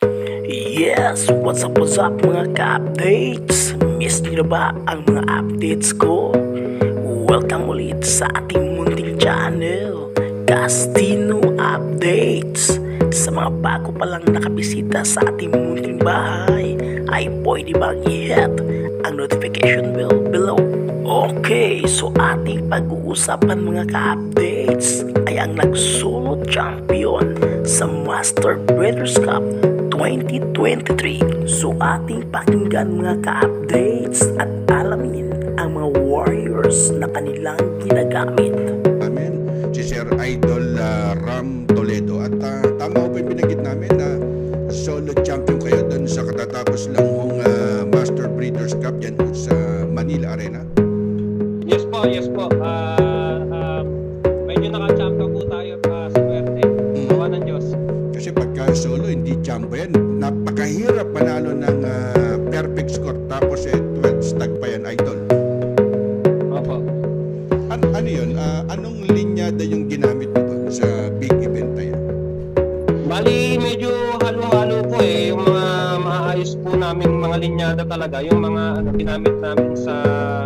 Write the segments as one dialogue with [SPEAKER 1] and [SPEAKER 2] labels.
[SPEAKER 1] Yes, what's up mga ka-updates? Miss niyo na ba ang mga updates ko? Welcome ulit sa ating munting channel, Castino Updates. Sa mga bago pa lang nakabisita sa ating munting bahay, ay pwede bang i-hit ang notification bell below? Okay, so ating pag-uusapan mga ka-updates ay ang nag-solo champion sa Master Breeders' Cup 2023. So ating pakinggan mga ka-updates at alamin ang mga warriors na kanilang ginagamit.
[SPEAKER 2] Amen. Si Sir Idol Ram Toledo. At tama po yung binanggit namin na solo champion kayo doon sa katatapos lang hong Master Breeders' Cup yan sa Manila Arena.
[SPEAKER 3] Yes po. Medyo naka-champion po tayo swerte. Gawa ng Diyos.
[SPEAKER 2] Kasi pagka solo, hindi champion yan. Napakahirap panalo ng perfect score. Tapos 12 stag pa yan, Idol.
[SPEAKER 3] Opo.
[SPEAKER 2] Ano yun? Anong linyada yung ginamit mo doon sa big event na yan?
[SPEAKER 3] Bali, medyo halo-halo po Yung mga maayos po namin mga linyada talaga. Yung mga ginamit namin sa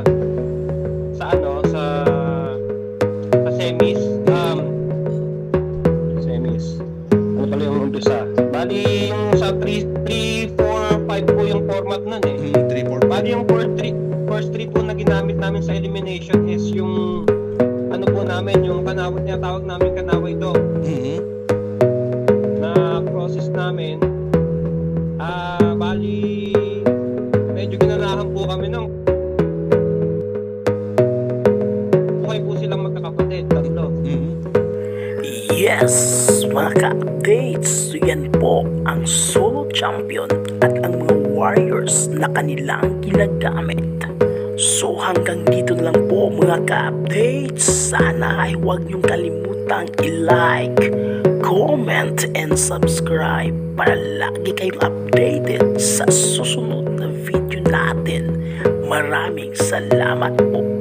[SPEAKER 3] semis. Ano pala yung umpisa? Bali, yung sa 3, 4, 5 po yung format nun
[SPEAKER 2] 3, 4, 5.
[SPEAKER 3] Bali, yung first 3 po na ginamit namin sa elimination is yung po namin, yung kanaway, tinatawag namin kanaway ito. Na process namin. Bali, medyo ginanahan po kami ng buhay po silang magkakapatid, tatlo.
[SPEAKER 1] Yes, mga ka-updates, so yan po ang solo champion at ang mga warriors na kanilang ginagamit. So hanggang dito na lang po mga ka-updates. Sana ay huwag niyong kalimutang i-like, comment, and subscribe para lagi kayong updated sa susunod na video natin. Maraming salamat po.